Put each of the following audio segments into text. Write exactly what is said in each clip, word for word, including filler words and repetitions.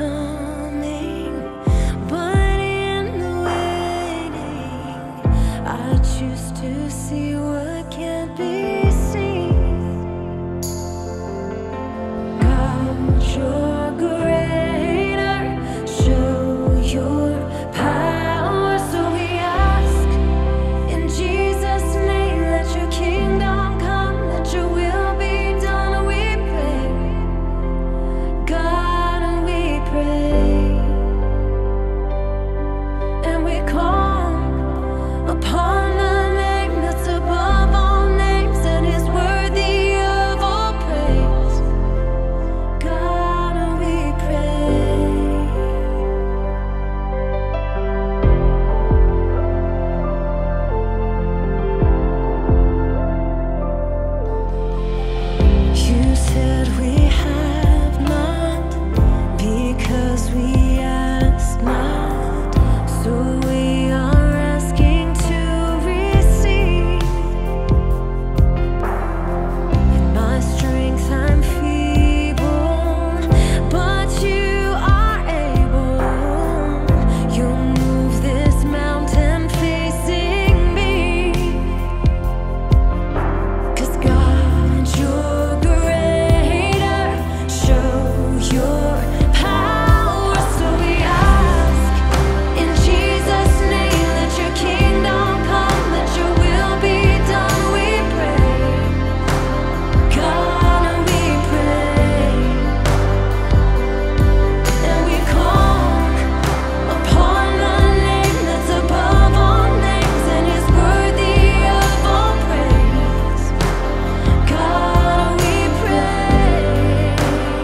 coming, but in the waiting, I choose to see what can't be seen. God, you're greater, show your power. So we ask in Jesus' name, let your kingdom come, let your will be done. We pray, God, and we pray, and we call upon the name that's above all names and is worthy of all praise. God, and we pray. You said we have not because we ask not, so we are asking to receive. In my strength I'm feeble, but you are able. You'll move this mountain facing me. 'Cause God, you're greater, show your power. So we ask in Jesus' name, let your kingdom come, let your will be done. We pray, God, and we pray, and we call upon the name that's above all names and is worthy of all praise. God, we pray.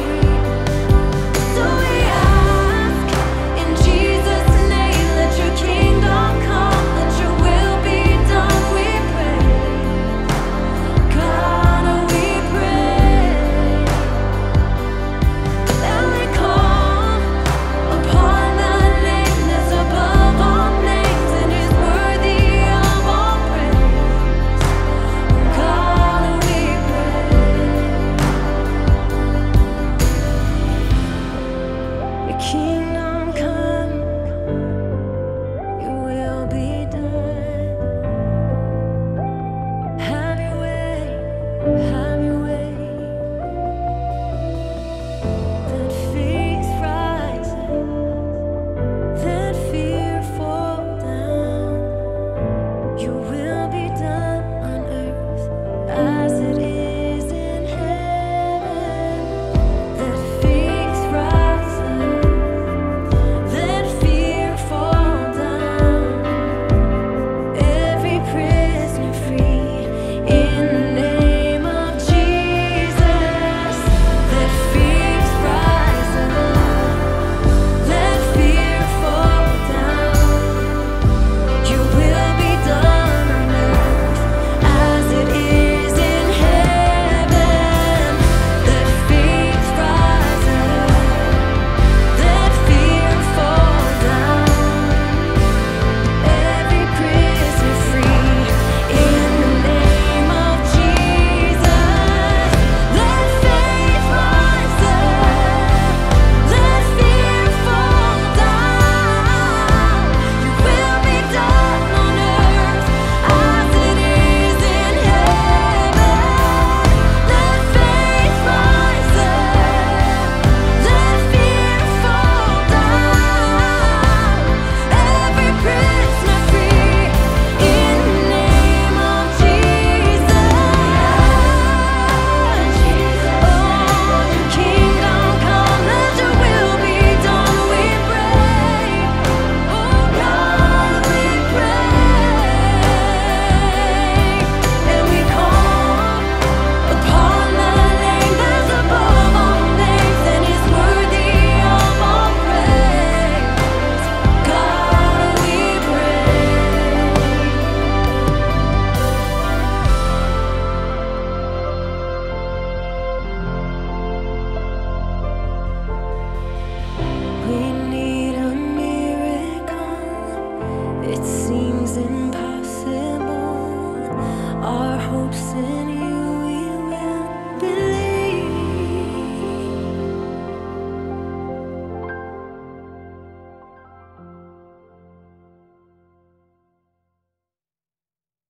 So we ask in Jesus' name, let your kingdom come, let your will be done. We pray, God, we pray, and we call upon the name that's above all names and is worthy of all praise. God, we pray. Your